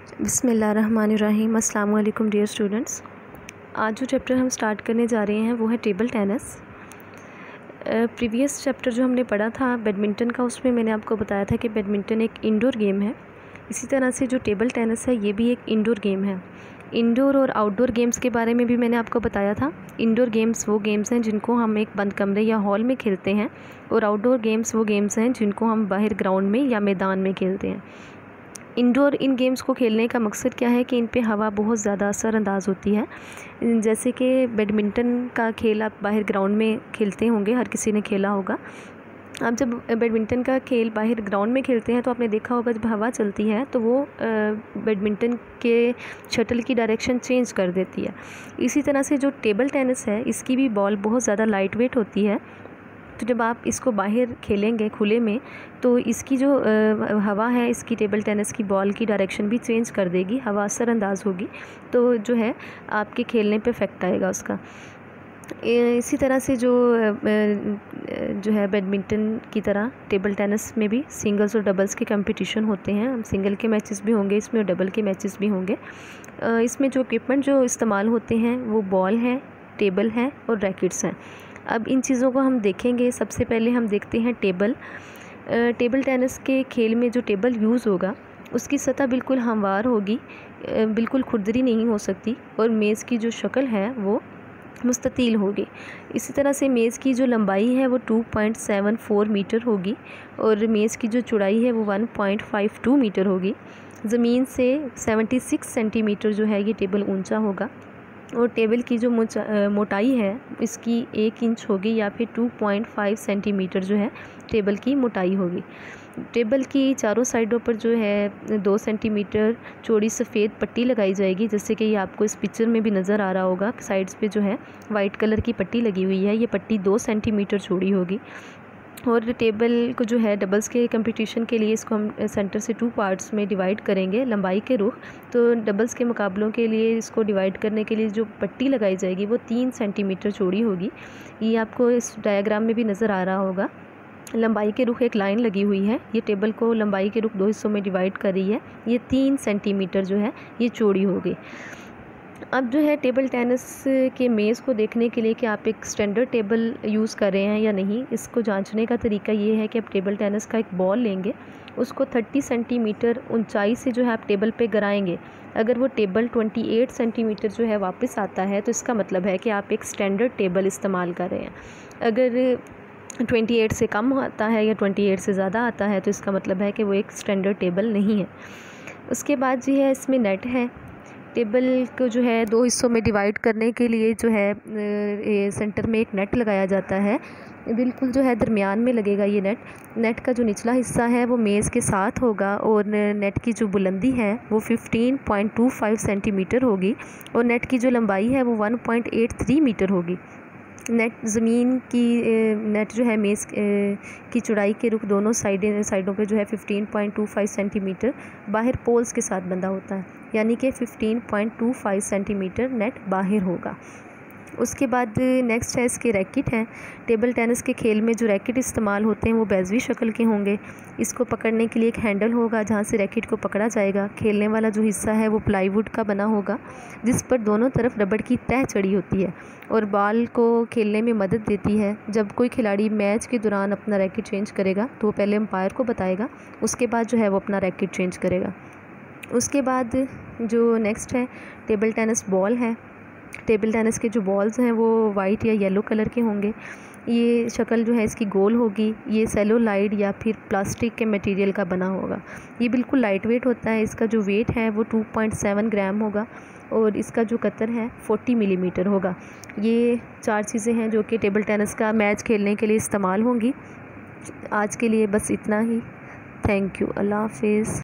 बिस्मिल्लाहिर्रहमानिर्रहीम। अस्सलाम वालेकुम डियर स्टूडेंट्स। आज जो चैप्टर हम स्टार्ट करने जा रहे हैं वो है टेबल टेनिस। प्रीवियस चैप्टर जो हमने पढ़ा था बैडमिंटन का, उसमें मैंने आपको बताया था कि बैडमिंटन एक इंडोर गेम है। इसी तरह से जो टेबल टेनिस है ये भी एक इंडोर गेम है। इंडोर और आउटडोर गेम्स के बारे में भी मैंने आपको बताया था। इंडोर गेम्स वो गेम्स हैं जिनको हम एक बंद कमरे या हॉल में खेलते हैं, और आउटडोर गेम्स वो गेम्स हैं जिनको हम बाहर ग्राउंड में या मैदान में खेलते हैं। इंडोर इन गेम्स को खेलने का मकसद क्या है कि इन पे हवा बहुत ज़्यादा असरअंदाज होती है। जैसे कि बैडमिंटन का खेल आप बाहर ग्राउंड में खेलते होंगे, हर किसी ने खेला होगा। आप जब बैडमिंटन का खेल बाहर ग्राउंड में खेलते हैं तो आपने देखा होगा जब हवा चलती है तो वो बैडमिंटन के शटल की डायरेक्शन चेंज कर देती है। इसी तरह से जो टेबल टेनिस है इसकी भी बॉल बहुत ज़्यादा लाइट वेट होती है। तो जब आप इसको बाहर खेलेंगे खुले में तो इसकी जो हवा है, इसकी टेबल टेनिस की बॉल की डायरेक्शन भी चेंज कर देगी, हवा असरअंदाज होगी, तो जो है आपके खेलने पे इफ़ेक्ट आएगा उसका। इसी तरह से जो है बैडमिंटन की तरह टेबल टेनिस में भी सिंगल्स और डबल्स के कंपटीशन होते हैं। सिंगल के मैचेस भी होंगे इसमें और डबल के मैचेस भी होंगे। इसमें जो इक्विपमेंट जो इस्तेमाल होते हैं वो बॉल है, टेबल है और रैकेट्स हैं। अब इन चीज़ों को हम देखेंगे। सबसे पहले हम देखते हैं टेबल। टेबल टेनिस के खेल में जो टेबल यूज़ होगा उसकी सतह बिल्कुल हमवार होगी, बिल्कुल खुरदरी नहीं हो सकती, और मेज़ की जो शक्ल है वो मुस्ततील होगी। इसी तरह से मेज़ की जो लंबाई है वो 2.74 मीटर होगी और मेज़ की जो चौड़ाई है वो 1.52 मीटर होगी। ज़मीन से 76 सेंटीमीटर जो है ये टेबल ऊंचा होगा, और टेबल की जो मोटाई है इसकी 1 इंच होगी या फिर 2.5 सेंटीमीटर जो है टेबल की मोटाई होगी। टेबल की चारों साइडों पर जो है 2 सेंटीमीटर चौड़ी सफ़ेद पट्टी लगाई जाएगी, जैसे कि ये आपको इस पिक्चर में भी नज़र आ रहा होगा। साइड्स पे जो है वाइट कलर की पट्टी लगी हुई है, ये पट्टी 2 सेंटीमीटर चौड़ी होगी। और टेबल को जो है डबल्स के कंपटीशन के लिए इसको हम सेंटर से 2 पार्ट्स में डिवाइड करेंगे लंबाई के रुख। तो डबल्स के मुकाबलों के लिए इसको डिवाइड करने के लिए जो पट्टी लगाई जाएगी वो 3 सेंटीमीटर चौड़ी होगी। ये आपको इस डायग्राम में भी नज़र आ रहा होगा। लंबाई के रुख एक लाइन लगी हुई है, ये टेबल को लंबाई के रुख 2 हिस्सों में डिवाइड कर रही है। ये 3 सेंटीमीटर जो है ये चौड़ी होगी। अब जो है टेबल टेनिस के मेज़ को देखने के लिए कि आप एक स्टैंडर्ड टेबल यूज़ कर रहे हैं या नहीं, इसको जांचने का तरीका ये है कि आप टेबल टेनिस का एक बॉल लेंगे, उसको 30 सेंटीमीटर ऊंचाई से जो है आप टेबल पे गिराएंगे। अगर वो टेबल 28 सेंटीमीटर जो है वापस आता है तो इसका मतलब है कि आप एक स्टैंडर्ड टेबल इस्तेमाल कर रहे हैं। अगर 28 से कम आता है या 28 से ज़्यादा आता है तो इसका मतलब है कि वो एक स्टैंडर्ड टेबल नहीं है। उसके बाद जो है इसमें नेट है। टेबल को जो है 2 हिस्सों में डिवाइड करने के लिए जो है सेंटर में एक नेट लगाया जाता है, बिल्कुल जो है दरमियान में लगेगा ये नेट। नेट का जो निचला हिस्सा है वो मेज़ के साथ होगा, और नेट की जो बुलंदी है वो 15.25 सेंटीमीटर होगी, और नेट की जो लंबाई है वो 1.83 मीटर होगी। नेट ज़मीन की नेट जो है मेज़ की चौड़ाई के रुख दोनों साइडों पे जो है 15.25 सेंटीमीटर बाहर पोल्स के साथ बंधा होता है, यानी कि 15.25 सेंटीमीटर नेट बाहर होगा। उसके बाद नेक्स्ट है इसके रैकेट हैं। टेबल टेनिस के खेल में जो रैकेट इस्तेमाल होते हैं वो बेज़वी शक्ल के होंगे। इसको पकड़ने के लिए एक हैंडल होगा जहाँ से रैकेट को पकड़ा जाएगा। खेलने वाला जो हिस्सा है वो प्लाईवुड का बना होगा, जिस पर दोनों तरफ रबड़ की तह चढ़ी होती है और बॉल को खेलने में मदद देती है। जब कोई खिलाड़ी मैच के दौरान अपना रैकेट चेंज करेगा तो वो पहले एम्पायर को बताएगा, उसके बाद जो है वो अपना रैकेट चेंज करेगा। उसके बाद जो नेक्स्ट है टेबल टेनिस बॉल है। टेबल टेनिस के जो बॉल्स हैं वो वाइट या येलो कलर के होंगे। ये शक्ल जो है इसकी गोल होगी। ये सेलुलाइड या फिर प्लास्टिक के मटेरियल का बना होगा। ये बिल्कुल लाइट वेट होता है। इसका जो वेट है वो 2.7 ग्राम होगा, और इसका जो कतर है 40 मिलीमीटर होगा। ये 4 चीज़ें हैं जो कि टेबल टेनिस का मैच खेलने के लिए इस्तेमाल होंगी। आज के लिए बस इतना ही। Thank you. अल्लाह हाफिज़।